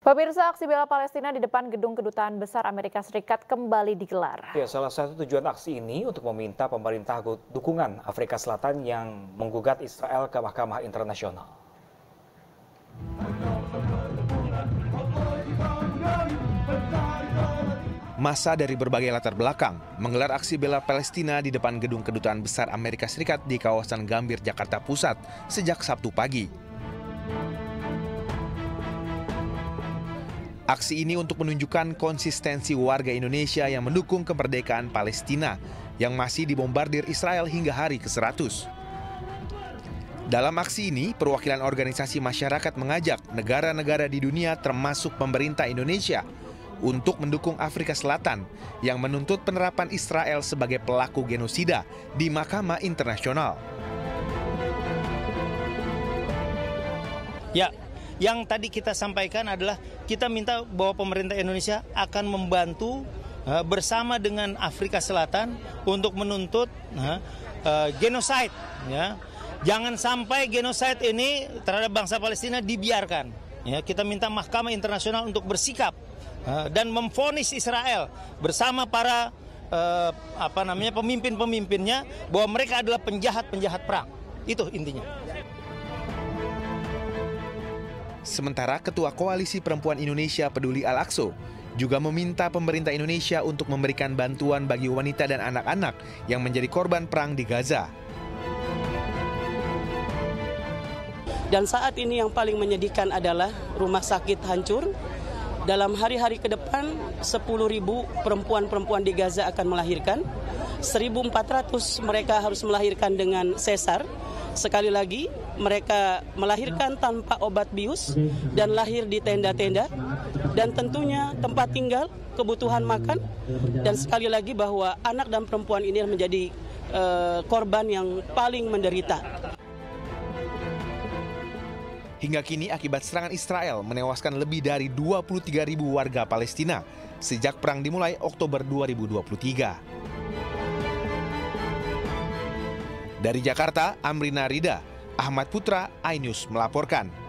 Pemirsa, aksi bela Palestina di depan gedung Kedutaan Besar Amerika Serikat kembali digelar. Ya, salah satu tujuan aksi ini untuk meminta pemerintah dukungan Afrika Selatan yang menggugat Israel ke Mahkamah Internasional. Massa dari berbagai latar belakang menggelar aksi bela Palestina di depan gedung Kedutaan Besar Amerika Serikat di kawasan Gambir, Jakarta Pusat sejak Sabtu pagi. Aksi ini untuk menunjukkan konsistensi warga Indonesia yang mendukung kemerdekaan Palestina yang masih dibombardir Israel hingga hari ke-100. Dalam aksi ini, perwakilan organisasi masyarakat mengajak negara-negara di dunia termasuk pemerintah Indonesia untuk mendukung Afrika Selatan yang menuntut penerapan Israel sebagai pelaku genosida di Mahkamah Internasional. Ya, yang tadi kita sampaikan adalah kita minta bahwa pemerintah Indonesia akan membantu bersama dengan Afrika Selatan untuk menuntut genosida. Ya. Jangan sampai genosida ini terhadap bangsa Palestina dibiarkan. Ya, kita minta Mahkamah Internasional untuk bersikap dan memvonis Israel bersama para pemimpin-pemimpinnya bahwa mereka adalah penjahat-penjahat perang. Itu intinya. Sementara Ketua Koalisi Perempuan Indonesia Peduli Al-Aqsa juga meminta pemerintah Indonesia untuk memberikan bantuan bagi wanita dan anak-anak yang menjadi korban perang di Gaza. Dan saat ini yang paling menyedihkan adalah rumah sakit hancur. Dalam hari-hari ke depan 10.000 perempuan-perempuan di Gaza akan melahirkan. 1.400 mereka harus melahirkan dengan sesar. Sekali lagi, mereka melahirkan tanpa obat bius dan lahir di tenda-tenda. Dan tentunya tempat tinggal, kebutuhan makan. Dan sekali lagi bahwa anak dan perempuan ini menjadi korban yang paling menderita. Hingga kini akibat serangan Israel menewaskan lebih dari 23.000 warga Palestina sejak perang dimulai Oktober 2023. Dari Jakarta, Amrina Rida, Ahmad Putra, iNews melaporkan.